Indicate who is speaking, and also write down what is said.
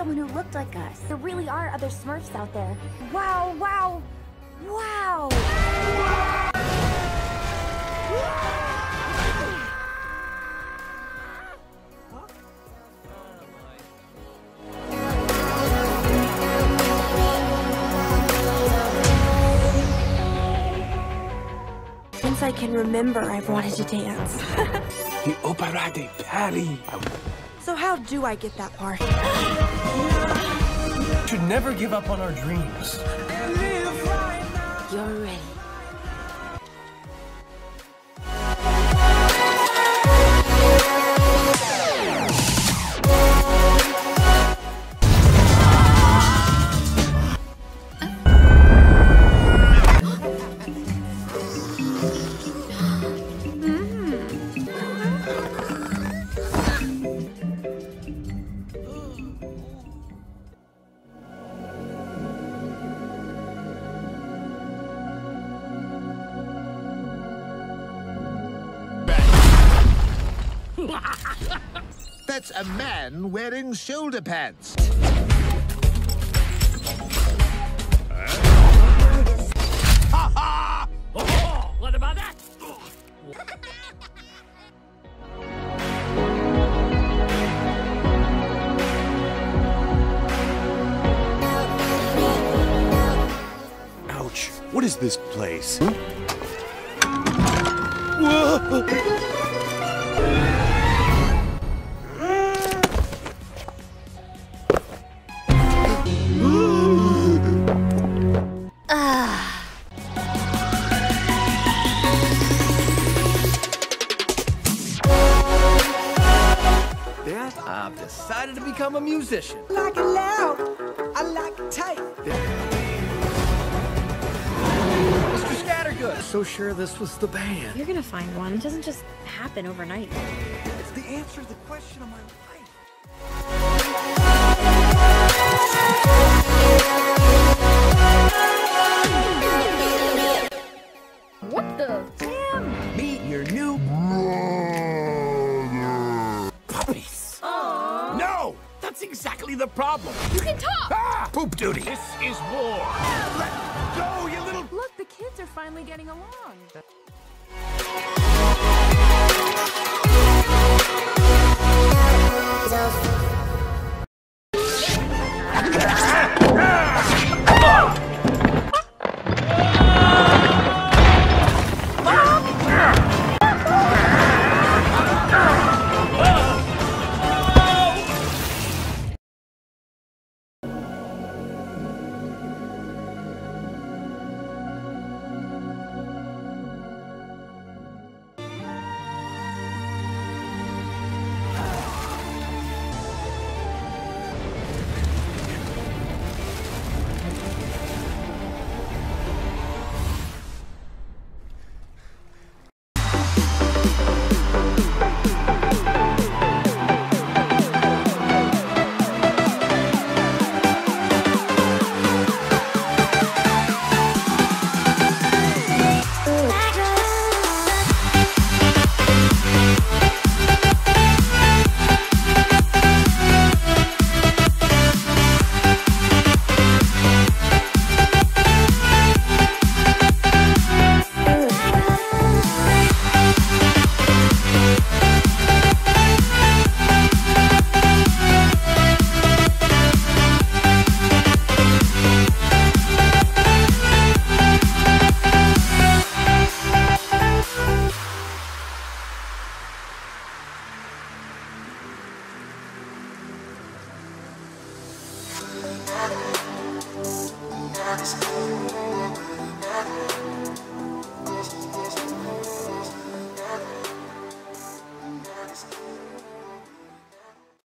Speaker 1: someone who looked like us. There really are other Smurfs out there. Wow, wow, wow!
Speaker 2: Since I can remember, I've wanted to dance.
Speaker 3: The operate Patty.
Speaker 2: So how do I get that part?
Speaker 3: Should never give up on our dreams.
Speaker 2: You're ready.
Speaker 4: That's a man wearing shoulder pads.
Speaker 3: Ha ha! Oh, what about that?
Speaker 5: Ouch. What is this place?
Speaker 3: Dad, I've decided to become a musician.
Speaker 6: I like it loud. I like it tight.
Speaker 3: Mr. Scattergood, so sure this was the band.
Speaker 7: You're gonna find one. It doesn't just happen overnight.
Speaker 3: It's the answer to the question of my life.
Speaker 7: What the?
Speaker 3: Damn! Meet your new puppies.
Speaker 7: Aww.
Speaker 3: No! That's exactly the problem.
Speaker 7: You can talk!
Speaker 3: Ah! Poop duty! This is war! Let go, you little...
Speaker 8: Look, the kids are finally getting along.